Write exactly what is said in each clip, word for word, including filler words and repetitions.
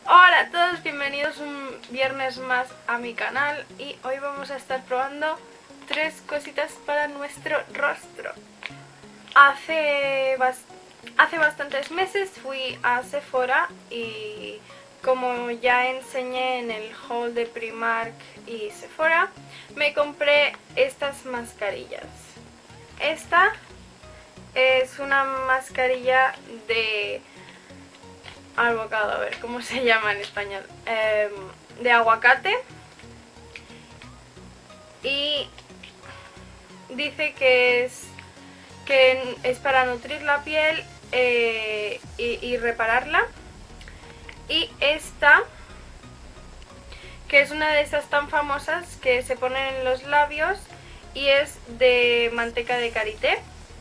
Hola a todos, bienvenidos un viernes más a mi canal y hoy vamos a estar probando tres cositas para nuestro rostro. Hace, bas hace bastantes meses fui a Sephora y como ya enseñé en el haul de Primark y Sephora, me compré estas mascarillas. Esta es una mascarilla de avocado, a ver cómo se llama en español, eh, de aguacate, y dice que es que es para nutrir la piel eh, y, y repararla. Y esta, que es una de esas tan famosas que se ponen en los labios y es de manteca de karité,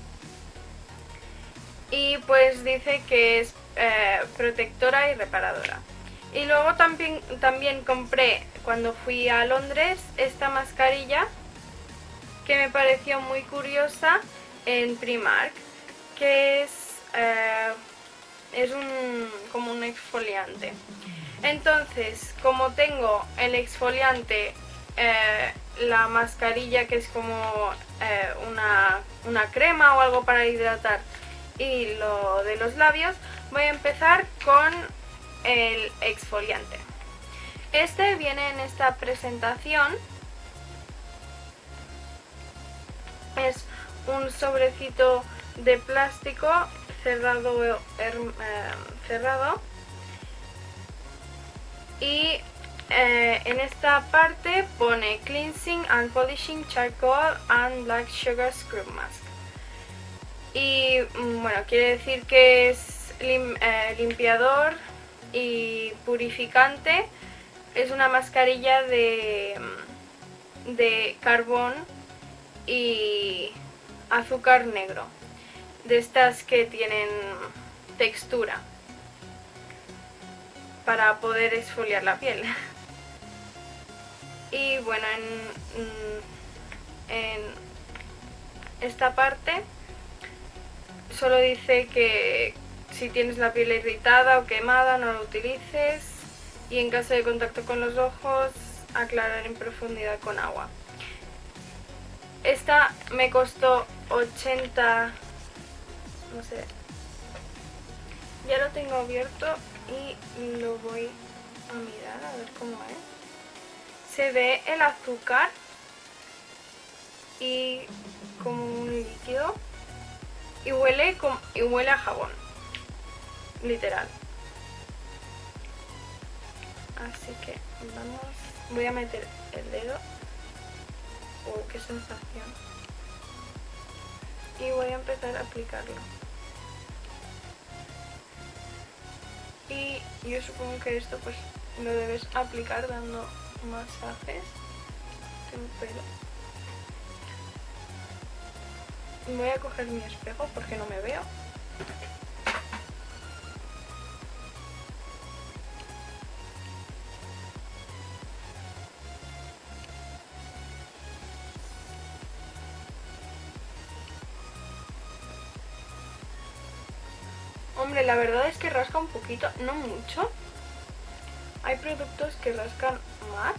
y pues dice que es eh, protectora y reparadora. Y luego también, también compré cuando fui a Londres esta mascarilla que me pareció muy curiosa en Primark, que es, eh, es un, como un exfoliante. Entonces, como tengo el exfoliante, eh, la mascarilla que es como eh, una, una crema o algo para hidratar, y lo de los labios, voy a empezar con el exfoliante. Este viene en esta presentación. Es un sobrecito de plástico cerrado, eh, cerrado y eh, en esta parte pone Cleansing and Polishing Charcoal and Black Sugar Scrub Mask. Y bueno, quiere decir que es lim, eh, limpiador y purificante. Es una mascarilla de, de carbón y azúcar negro, de estas que tienen textura para poder exfoliar la piel. Y bueno, en, en esta parte solo dice que si tienes la piel irritada o quemada no lo utilices, y en caso de contacto con los ojos aclarar en profundidad con agua. Esta me costó ochenta, no sé, ya lo tengo abierto y lo voy a mirar a ver cómo es. Se ve el azúcar y como un líquido. Y huele, como, y huele a jabón, literal. Así que vamos, voy a meter el dedo. Oh, qué sensación. Y voy a empezar a aplicarlo. Y yo supongo que esto pues lo debes aplicar dando masajes en el pelo. Voy a coger mi espejo porque no me veo. Hombre, la verdad es que rasca un poquito, no mucho. Hay productos que rascan más,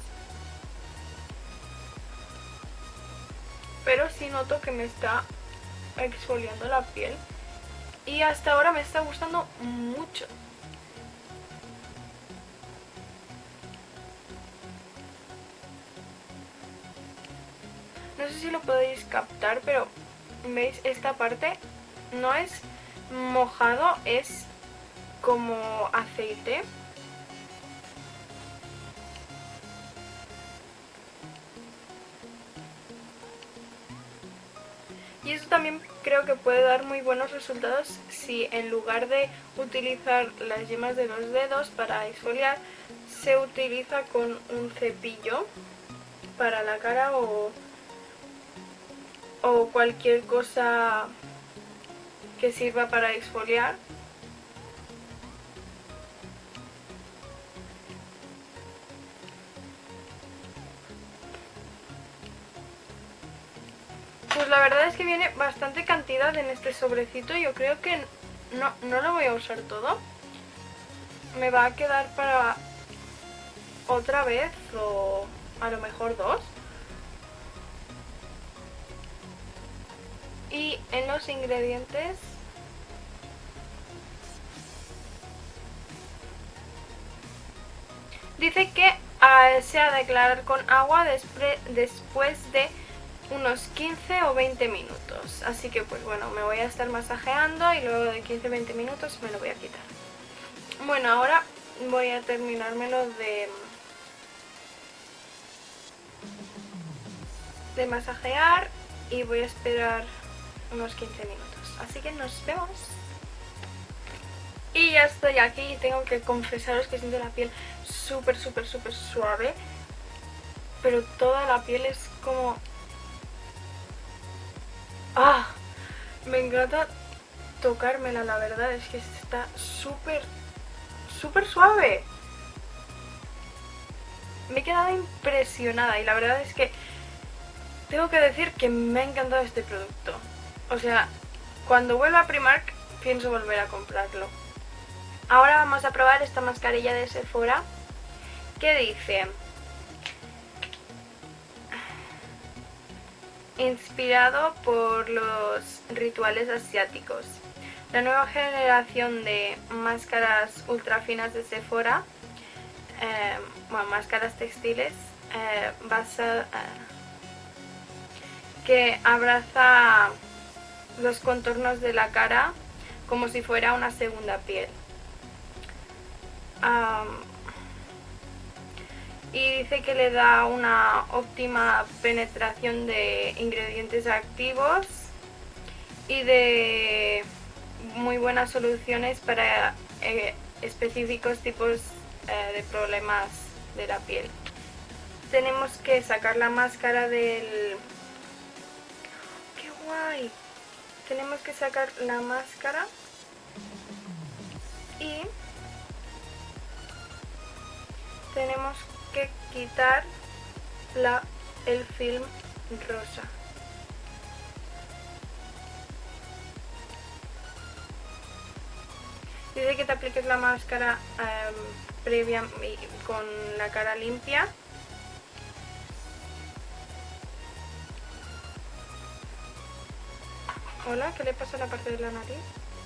pero sí noto que me está exfoliando la piel y hasta ahora me está gustando mucho. No sé si lo podéis captar, pero veis, esta parte no es mojado, es como aceite. Y eso también creo que puede dar muy buenos resultados si en lugar de utilizar las yemas de los dedos para exfoliar, se utiliza con un cepillo para la cara o, o cualquier cosa que sirva para exfoliar. Pues la verdad es que viene bastante cantidad en este sobrecito. Yo creo que no, no lo voy a usar todo. me va a quedar para otra vez o a lo mejor dos. Y en los ingredientes dice que uh, se ha de aclarar con agua después de unos quince o veinte minutos. Así que pues bueno, me voy a estar masajeando y luego de quince a veinte minutos me lo voy a quitar. Bueno, ahora voy a terminármelo de, de masajear y voy a esperar unos quince minutos. Así que nos vemos. Y ya estoy aquí y tengo que confesaros que siento la piel súper, súper, súper suave. Pero toda la piel es como... ¡ah! Me encanta tocármela, la verdad. Es que está súper, súper suave. Me he quedado impresionada y la verdad es que tengo que decir que me ha encantado este producto. O sea, cuando vuelva a Primark pienso volver a comprarlo. Ahora vamos a probar esta mascarilla de Sephora que dice: inspirado por los rituales asiáticos. La nueva generación de máscaras ultra finas de Sephora, eh, bueno, máscaras textiles, eh, basa, eh, que abraza los contornos de la cara como si fuera una segunda piel. Um, y dice que le da una óptima penetración de ingredientes activos y de muy buenas soluciones para eh, específicos tipos eh, de problemas de la piel. Tenemos que sacar la máscara del... ¡qué guay! Tenemos que sacar la máscara y tenemos que quitar la, el film rosa. Dice que te apliques la máscara um, previa con la cara limpia. Hola, ¿qué le pasa a la parte de la nariz?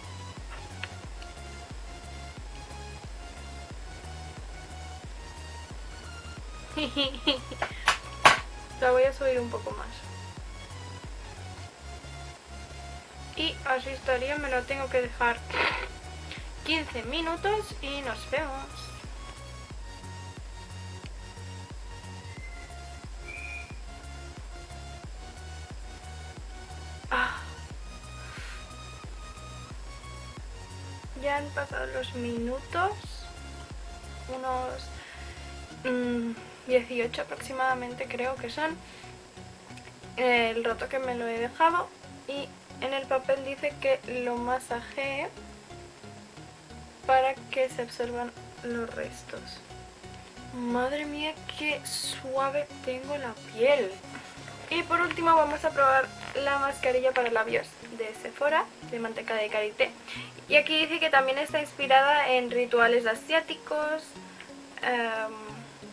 La voy a subir un poco más. Y así estaría, me lo tengo que dejar quince minutos y nos vemos. Ah. Ya han pasado los minutos, unos mmm, dieciocho aproximadamente creo que son, el rato que me lo he dejado, y en el papel dice que lo masajee para que se absorban los restos. Madre mía, qué suave tengo la piel. Y por último vamos a probar la mascarilla para labios de Sephora, de manteca de karité. Y aquí dice que también está inspirada en rituales asiáticos. Um,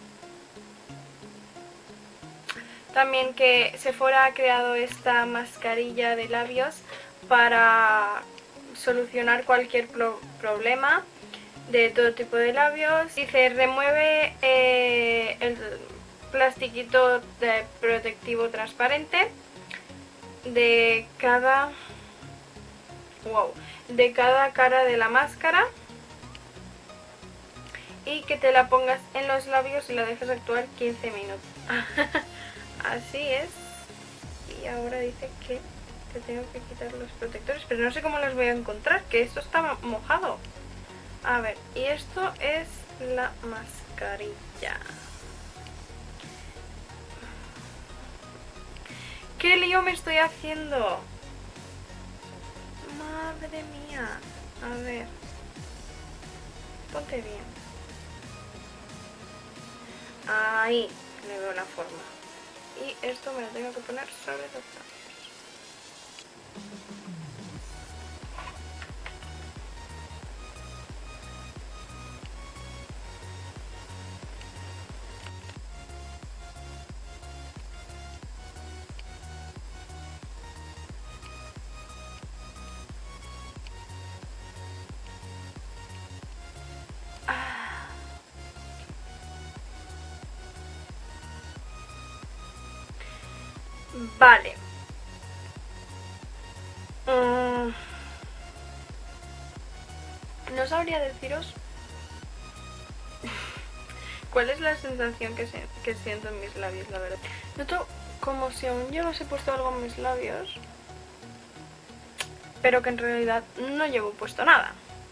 también que Sephora ha creado esta mascarilla de labios para solucionar cualquier pro problema de todo tipo de labios. Dice, remueve eh, el plastiquito de protectivo transparente de cada wow, de cada cara de la máscara, y que te la pongas en los labios y la dejes actuar quince minutos. Así es. Y ahora dice que te tengo que quitar los protectores, pero no sé cómo los voy a encontrar, que esto está mojado. A ver, y esto es la mascarilla. ¿Qué lío me estoy haciendo? Madre mía. A ver. Ponte bien. Ahí le veo la forma. Y esto me lo tengo que poner sobre los labios. Vale. Mm. No sabría deciros cuál es la sensación que, se, que siento en mis labios, la verdad. Noto como si aún llevase puesto algo en mis labios, pero que en realidad no llevo puesto nada.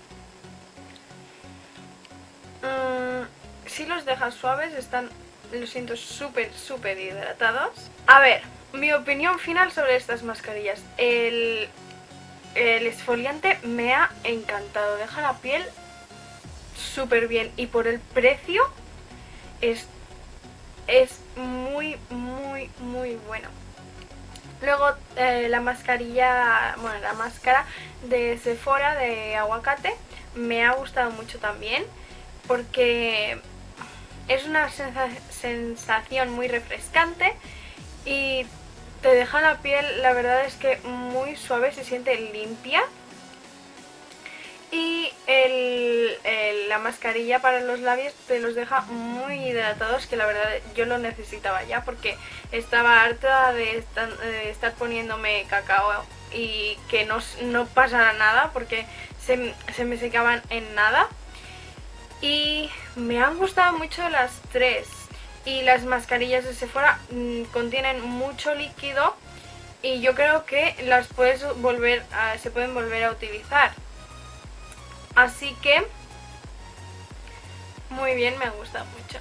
Mm, si los dejas suaves, están, los siento súper, súper hidratados. A ver, mi opinión final sobre estas mascarillas. El, el exfoliante me ha encantado, deja la piel súper bien y por el precio es, es muy, muy, muy bueno. Luego eh, la mascarilla, bueno, la máscara de Sephora de aguacate me ha gustado mucho también porque es una sensa sensación muy refrescante y te deja la piel, la verdad es que muy suave, se siente limpia. Y el, el, la mascarilla para los labios te los deja muy hidratados, que la verdad yo lo necesitaba ya porque estaba harta de estar, de estar poniéndome cacao y que no, no pasara nada porque se, se me secaban en nada. Y me han gustado mucho las tres. Y las mascarillas de Sephora mmm, contienen mucho líquido y yo creo que las puedes volver a, se pueden volver a utilizar. Así que, muy bien, me ha gustado mucho.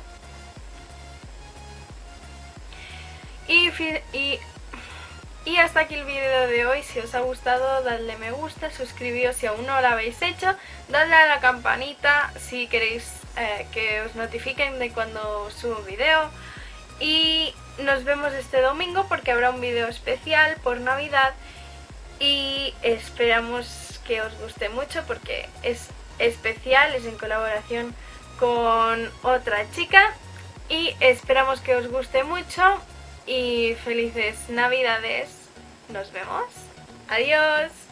Y, y, y hasta aquí el vídeo de hoy. Si os ha gustado, dadle me gusta, suscribíos si aún no lo habéis hecho, dadle a la campanita si queréis eh, que os notifiquen de cuando subo un vídeo. Y nos vemos este domingo porque habrá un vídeo especial por Navidad. Y esperamos que os guste mucho porque es especial, es en colaboración con otra chica y esperamos que os guste mucho y felices Navidades. Nos vemos. Adiós.